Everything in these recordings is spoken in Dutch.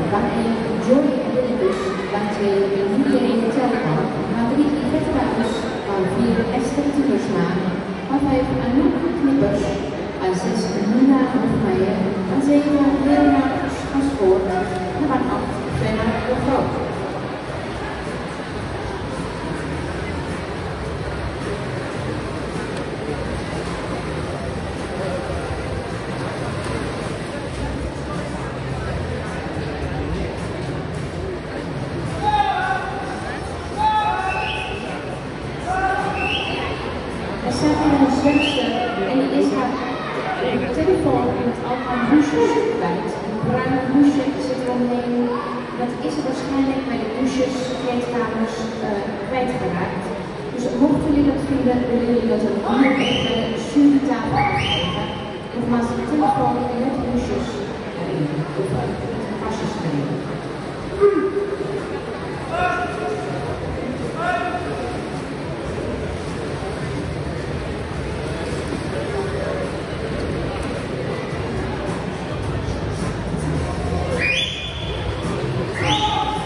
waarin Joy en Willibus dankzij iedereen vertellen kan, maar 3 vetbuis, waar 4 Esther Tiemersma, waar 5 Anouk Knippers, waar 6 Nina Hofmeijer, waar 7 Leonard Schasvoort en waar 8 Fenna de Groot. Er staat hier een zwemster en die is haar telefoon in het allemaal douches kwijt. Een bruine douche zit er omheen. Dat is er waarschijnlijk bij de douches, kleedkamers kwijtgeraakt. Dus mochten jullie dat vinden, willen jullie dat ook hier even bij de stuurtafel afgeven. Nogmaals, de telefoon en de douches erin. Of de kastjes erin.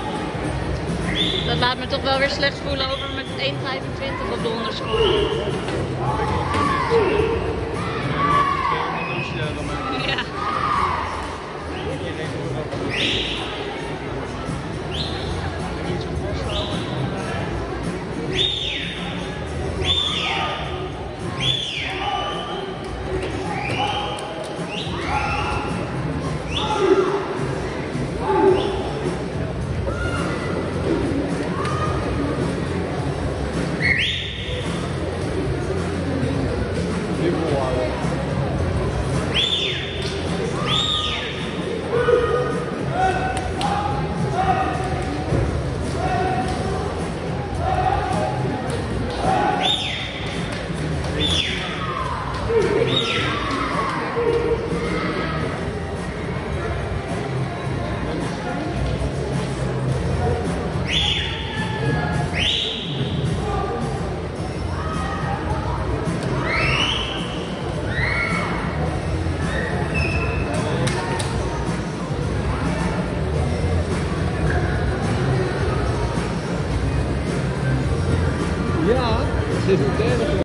Dat laat me toch wel weer slecht voelen over met 1,25 op de onderscore.